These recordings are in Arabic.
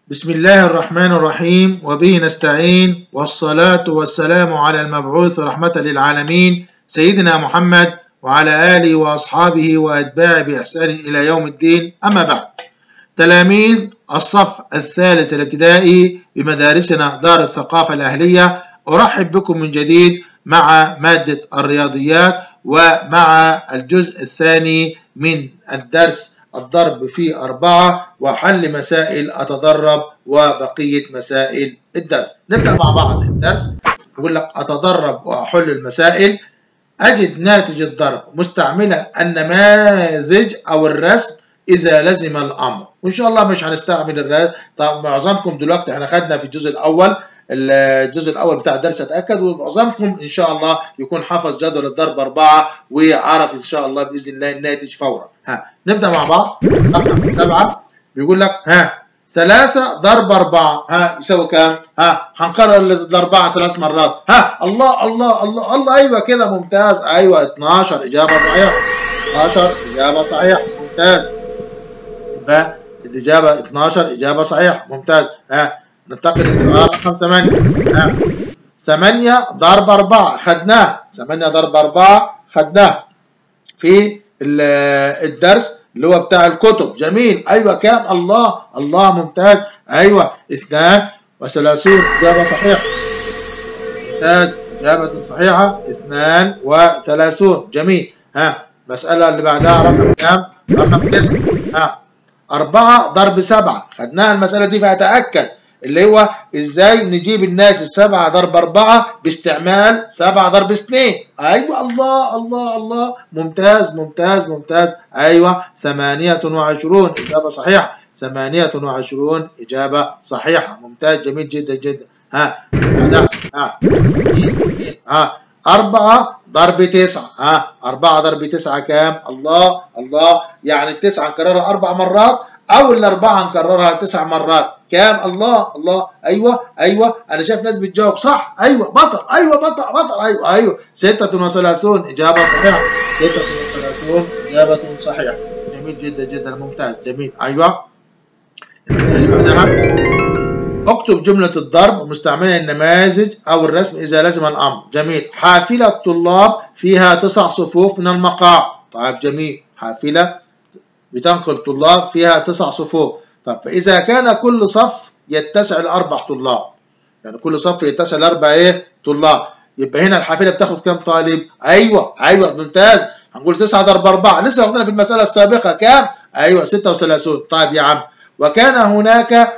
بسم الله الرحمن الرحيم وبه نستعين والصلاة والسلام على المبعوث رحمة للعالمين سيدنا محمد وعلى آله وأصحابه وأتباعه بإحسان إلى يوم الدين. أما بعد، تلاميذ الصف الثالث الابتدائي بمدارسنا دار الثقافة الأهلية، أرحب بكم من جديد مع مادة الرياضيات ومع الجزء الثاني من الدرس الضرب في 4 وحل مسائل أتدرب وبقية مسائل الدرس. نبدأ مع بعض الدرس. يقول لك أتدرب وأحل المسائل، أجد ناتج الضرب مستعملا النماذج أو الرسم إذا لزم الأمر. وإن شاء الله مش هنستعمل الرسم. طب معظمكم دلوقتي احنا خدنا في الجزء الأول بتاع الدرس، أتأكد ومعظمكم إن شاء الله يكون حافظ جدول الضرب 4 وعرف إن شاء الله بإذن الله الناتج فورا. نبدأ مع بعض. رقم 7 بيقول لك 3 ضرب 4 يساوي كام؟ هنكرر الأربعة 3 مرات. الله الله الله الله، أيوه كده ممتاز. أيوه 12 إجابة صحيحة. 12 إجابة صحيحة، ممتاز. يبقى الإجابة 12 إجابة صحيحة، ممتاز. ننتقل للسؤال رقم 8. 8 ضرب 4 خدناه. 8 ضرب 4 خدناه في الدرس اللي هو بتاع الكتب. جميل. أيوة كام؟ الله الله، ممتاز. أيوة 32 إجابة صحيحة، ممتاز. إجابة صحيحة 32. جميل. المسألة اللي بعدها رقم كام؟ رقم 9. 4 ضرب 7 خدناها المسألة دي، فأتأكد اللي هو ازاي نجيب الناتج 7 ضرب 4 باستعمال 7 ضرب 2. ايوه الله الله الله، ممتاز ممتاز ممتاز. ايوه 28 اجابه صحيحه. 28 اجابه صحيحه، ممتاز. جميل جدا جدا. بعدها 4 ضرب 9. 4 ضرب 9 كام؟ الله الله، يعني ال9 نكررها 4 مرات او ال4 نكررها 9 مرات. كام؟ الله الله. ايوه ايوه، انا شايف ناس بتجاوب صح. ايوه بطل، ايوه بطل بطل. ايوه ايوه 36 اجابه صحيحه. 36 اجابه صحيحه. جميل جدا جدا، ممتاز. جميل. ايوه المساله اللي بعدها، اكتب جمله الضرب مستعملا النماذج او الرسم اذا لزم الامر. جميل. حافله طلاب فيها 9 صفوف من المقاعد. طيب جميل. حافله بتنقل طلاب فيها 9 صفوف. طب فإذا كان كل صف يتسع ل4 طلاب، يعني كل صف يتسع ل4 طلاب، يبقى هنا الحافلة بتاخد كام طالب؟ أيوه أيوه، ممتاز. هنقول 9 ضرب 4 لسه واخدينها في المسألة السابقة. كام؟ أيوه 36. طيب يا عم، وكان هناك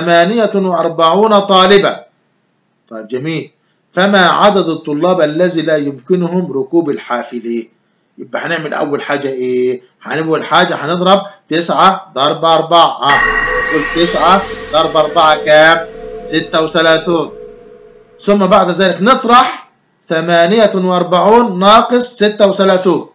48 طالبا. طيب جميل. فما عدد الطلاب الذي لا يمكنهم ركوب الحافلة؟ يبقى هنعمل أول حاجة إيه؟ أول حاجة هنضرب 9 ضرب 4. قلت 9 ضرب 4 كام؟ 36. ثم بعد ذلك نطرح 48 ناقص 36.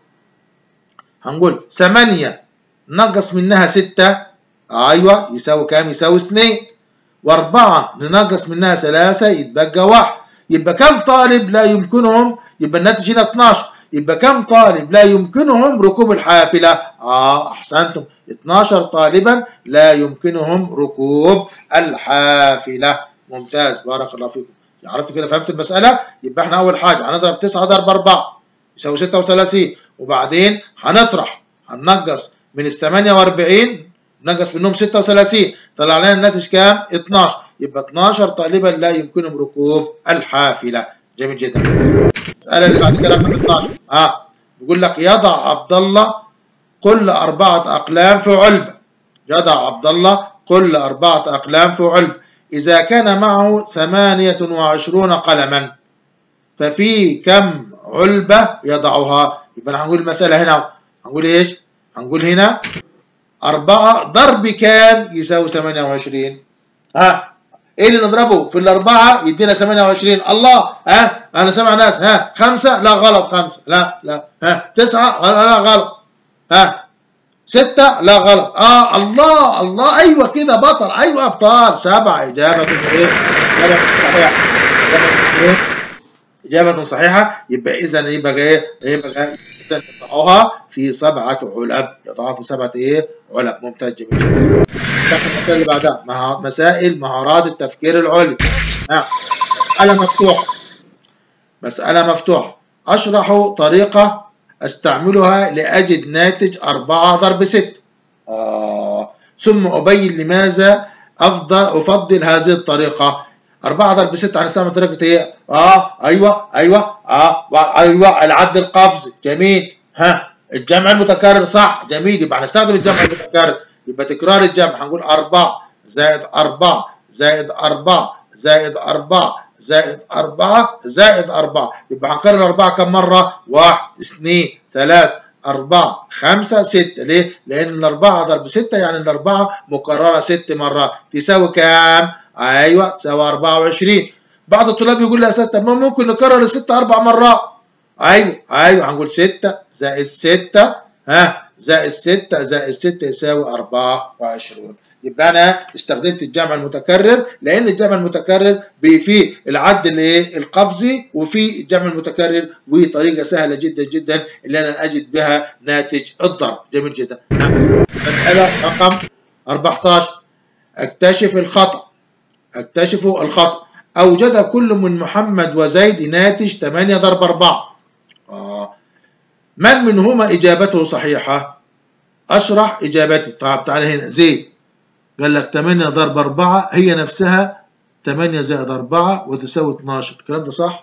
هنقول 8 نقص منها 6. أيوه يساوي كام؟ يساوي 2. و4 ننقص منها 3 يتبقى 1. يبقى كم طالب لا يمكنهم؟ يبقى الناتج هنا 12. يبقى كم طالب لا يمكنهم ركوب الحافلة؟ أحسنتم، 12 طالبا لا يمكنهم ركوب الحافلة. ممتاز، بارك الله فيكم. عرفتوا كده؟ فهمتوا المسألة؟ يبقى احنا أول حاجة هنضرب 9 ضرب 4 يساوي 36، وبعدين هنطرح، هننقص من ال 48 نقص منهم 36، طلع لنا الناتج كام؟ 12. يبقى 12 طالبا لا يمكنهم ركوب الحافلة. جميل جدا. المسألة اللي بعد كده رقم 12. بيقول لك يضع عبد الله كل 4 أقلام في علبة. يضع عبد الله كل 4 أقلام في علبة إذا كان معه 28 قلما، ففي كم علبة يضعها؟ يبقى هنقول المسألة هنا، هنقول إيش؟ هنقول هنا 4 ضرب كام؟ يساوي 28. ايه اللي نضربه في ال4 يدينا 28؟ الله. انا سامع ناس 5 لا غلط، 5 لا لا. 9 لا غلط. 6 لا غلط. الله الله، ايوه كده بطل. ايوه ابطال. 7 اجابة ايه؟ اجابة صحيحة. اجابة ايه؟ اجابة صحيحة. يبقى اذا يبقى ايه؟ يبقى يضعوها في 7 علب. يضعوها في 7 علب. ممتاز. جميل. نفتح المسائل اللي بعدها. مسائل مهارات التفكير العلمي. مسألة مفتوحة. مسألة مفتوحة. أشرح طريقة أستعملها لأجد ناتج 4 ضرب 6. ثم أبين لماذا أفضل هذه الطريقة. 4 ضرب 6 هنستعمل طريقة إيه؟ أيوه العد القفزي. جميل. الجمع المتكرر. صح. جميل. يبقى هنستخدم الجمع المتكرر. يبقى تكرار الجمع. هنقول 4 زائد 4 زائد 4 زائد 4 زائد 4 زائد 4. يبقى هنكرر 4 كم مرة؟ 1 2 3 4 5 6. ليه؟ لأن 4 ضرب 6 يعني 4 مكررة 6 مرات. تساوي كام؟ أيوه تساوي 24. بعض الطلاب يقول لي يا أستاذ طب ممكن نكرر ال6 4 مرات. أيوه هنقول 6 زائد 6 زائد 6 زائد 6 يساوي 24. يبقى أنا استخدمت الجمع المتكرر لأن الجمع المتكرر فيه العد القفزي وفي الجمع المتكرر وطريقة سهلة جدا جدا اللي أنا أجد بها ناتج الضرب. جميل جدا. مسألة رقم 14. أكتشف الخطأ. أوجد كل من محمد وزيد ناتج 8 ضرب 4. من منهما إجابته صحيحة؟ أشرح إجابتي. طيب تعالى هنا. زيد قال لك 8 ضرب 4 هي نفسها 8 زائد 4 وتساوي 12. الكلام ده صح؟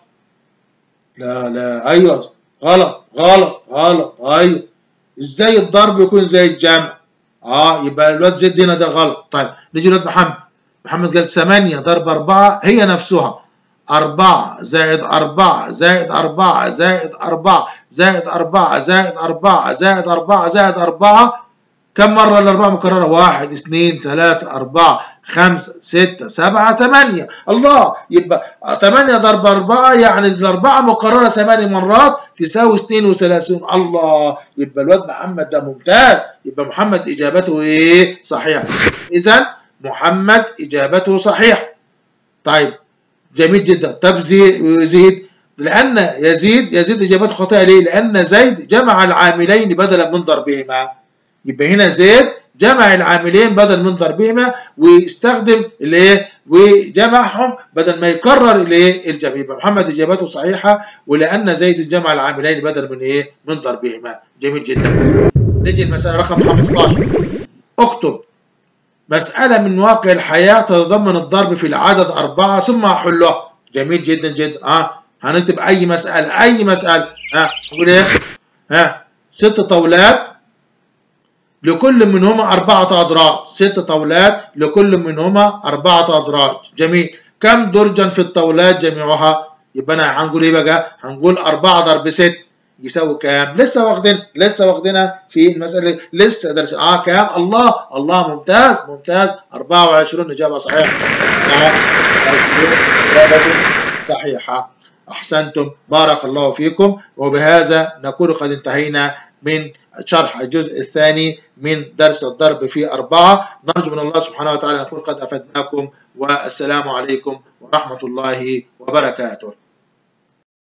لا أيوه غلط. أيوه. إزاي الضرب يكون زي الجمع؟ يبقى الواد زيد هنا ده غلط. طيب نيجي لواد محمد قال 8 ضرب 4 هي نفسها 4 زائد 4 زائد 4 زائد 4 زائد 4 زائد 4 زائد 4 زائد 4. كم مرة الأربعة مكررة؟ 1 2 3 4 5 6 7 8. الله. يبقى 8 ضرب 4 يعني الأربعة مكررة 8 مرات تساوي 32. الله. يبقى الواد محمد ده ممتاز. يبقى محمد إجابته إيه؟ صحيحة. إذا محمد إجابته صحيحة. طيب جميل جدا. طب زيد لأن يزيد إجابته خاطئة. ليه؟ لأن زيد جمع العاملين بدلا من ضربهما. يبقى هنا زيد جمع العاملين بدل من ضربهما ويستخدم وجمعهم بدل ما يكرر الجمع. يبقى محمد اجابته صحيحه ولان زيد جمع العاملين بدل من من ضربهما. جميل جدا. نجي المساله رقم 15. اكتب مساله من واقع الحياه تتضمن الضرب في العدد 4 ثم حلها. جميل جدا جدا. هنكتب اي مساله. نقول ايه؟ 6 طاولات لكل منهما 4 أدراج. 6 طاولات لكل منهما 4 أدراج. جميل. كم درجا في الطاولات جميعها؟ يبقى أنا هنقول إيه بقى؟ هنقول 4 ضرب 6 يساوي كام؟ لسه واخدينها في المسألة لسه درسنا. كام؟ الله ممتاز. 24 إجابة صحيحة. 24 إجابة صحيحة. أحسنتم. بارك الله فيكم. وبهذا نكون قد انتهينا من شرح الجزء الثاني من درس الضرب في 4. نرجو من الله سبحانه وتعالى أن نكون قد أفدناكم والسلام عليكم ورحمة الله وبركاته.